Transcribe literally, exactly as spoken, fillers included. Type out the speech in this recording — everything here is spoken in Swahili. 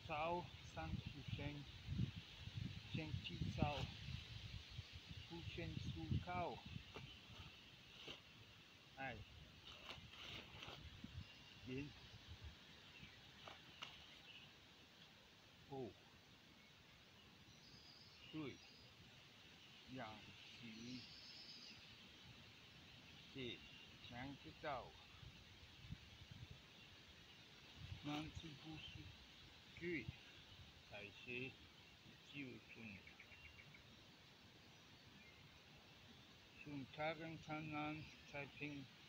少三十升，先至少不先思考，哎，零五对，两十四，想知道，那是不是对？才是就从从他人灿烂太平。